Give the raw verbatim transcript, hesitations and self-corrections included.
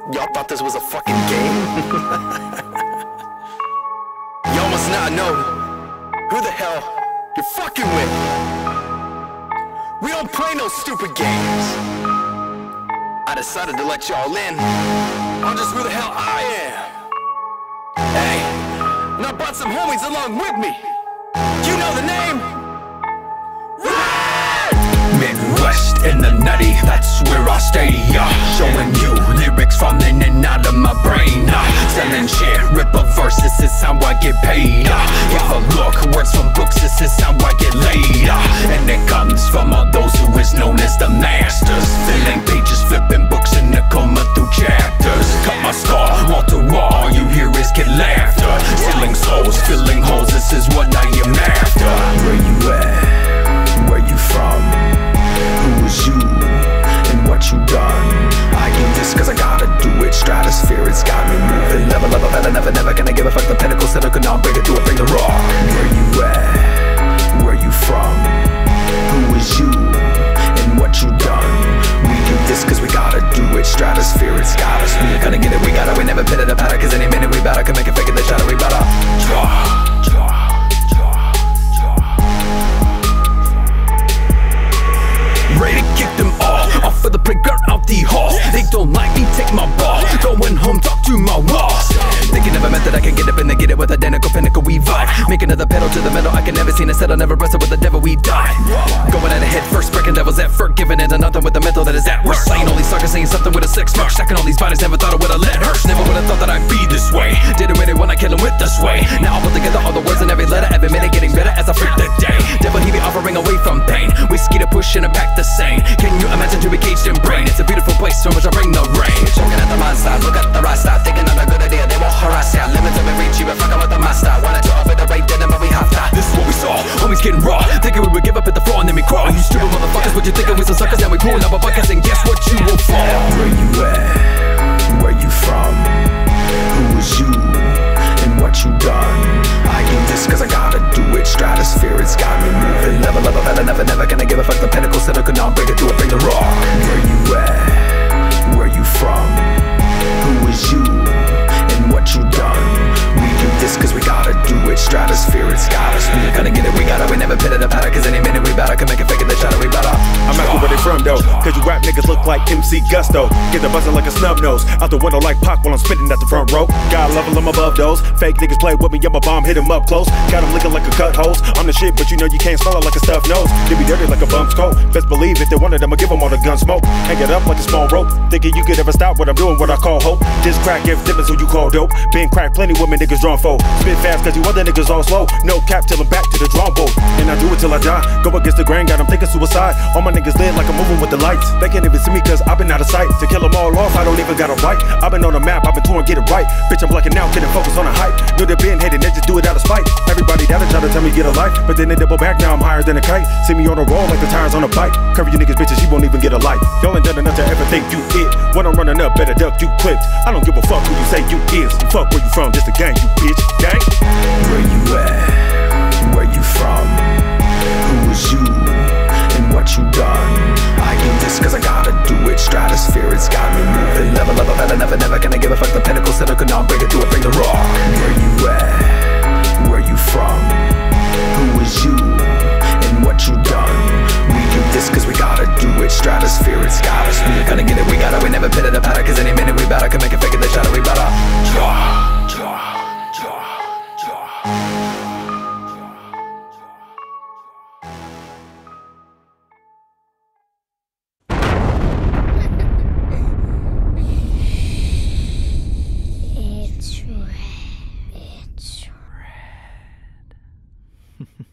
Y'all thought this was a fucking game? Y'all must not know who the hell you're fucking with. We don't play no stupid games. I decided to let y'all in on just who the hell I am. Hey, and I brought some homies along with me. You know the name? Midwest in the nutty, that's where I stay, uh, showing you lyrics from in and out of my brain, uh, selling shit, rip a verse, this is how I get paid, uh, if I look, words from books, this is how I get laid, uh, and it comes from all those who is known as the masters, filling pages, flipping books in the coma through chapters, cut my scar, wall to wall, all you hear is kid laughter, stealing souls, filling holes, this is what I am after. Where you at? Where you from? Who is you, and what you done? I do this cause I gotta do it. Stratosphere, it's got me moving. Level up, better, never, never gonna give a fuck. The pinnacle, cynical, now bring it to it, bring the rock. Where you at? Where you from? Who is you, and what you done? We do this cause we gotta do it. Stratosphere, it's got us. We ain't gonna get it, we gotta. We never pit it up at it, cause any minute we better can make it fake it, the shadow, we better. Draw. Ready to kick them all off of the playground, out the halls. They don't like me, take my ball. Going home, talk to my walls. Thinking never meant that I can get up and they get it with identical pinnacle, we vibe. Make another pedal to the metal, I can never see a settle, never wrestle with the devil, we die. Going at a head first, breaking devil's effort, giving it to nothing with the mental that is at work. Slaying all these suckers, saying something with a six mark, stacking all these bodies, never thought I would've let hurt. Never would've thought that I'd be this way. Did it with it when I kill him with the sway. Now I put together all the words in every letter, every minute getting better as I freak the day. Devil, he be offering away from pain. Whiskey to push and a pack the same. Can you imagine to be caged in brain? It's a beautiful place from which I bring the rain. Looking at the monster, look at the roster, thinking of a good idea, they won't harass ya. Limits of reach you, if fucking with the master. Wanted to offer the rate, didn't, but we have to. This is what we saw, homies getting raw. Thinking we would give up at the floor and then we crawl. You stupid motherfuckers, what you thinking we some suckers? Now we pulling up our buckets and guess what, you will fall. Where you at? Where you from? Who is you? And what you done? I do this cause I gotta do it. Stratosphere, it's got me moving. Level up, better, never, never gonna give a fuck. The pinnacle, cynical, now bring it to it, bring the rock. Where you at? Where you from? Who is you? And what you done? We do this cause we gotta do it. Stratosphere, it's got us. We ain't gonna get it, we gotta. We never pit it up at it, cause any minute we better can make it fake it, the shadow, we better. I'm asking where they from though, cause you rap niggas look like M C Gusto. Get the buzzing like a snub nose, out the window like Pac while I'm spitting at the front row. Got level them above those, fake niggas play with me, I'm a bomb, hit them up close. Got them licking like a cut hose, I'm the shit but you know you can't smell it like a stuffed nose. They be dirty like a bump's coat, best believe if they wanted I'ma give them all the gun smoke. Hang it up like a small rope, thinking you could ever stop what I'm doing, what I call hope. This crack gives difference who you call dope. Been crack, plenty women niggas drawn for. Spit fast cause you other niggas all slow. No cap till I'm back to the drum boat. And I do it till I die. Go against the grain, got them thinking suicide. All my niggas lit like I'm moving with the lights. They can't even see me cause I've been out of sight. To kill them all off, I don't even got a right. I've been on the map, I've been touring, get it right. Bitch, I'm blacking out, getting focused on the hype. Know they been hating, they just do it out of spite. Everybody down and try to tell me get a life, but then they double back, now I'm higher than a kite. See me on the roll like the tires on a bike. Cover you niggas bitches, you won't even get a light. Y'all ain't done enough to ever think you it. When I'm running up, better duck you clips. I don't give a fuck who you say you is. You fuck where you from, just a gang, you bitch. Gang. Where you at? Where you from? Who is you? And what you done? I do this cause I gotta do it. Stratosphere, it's got me moving. Level up, better, never, never gonna give a fuck. The pinnacle, cynical, now bring it to it, bring the rock. Where you at? Where you from? Who is you? And what you done? We do this cause we gotta do it. Stratosphere, it's got us. We ain't gonna get it, we gotta. We never pit it up at it, cause any minute we better can make it fake it, the shadow, we better. Draw, draw, draw, draw. It's red. It's red.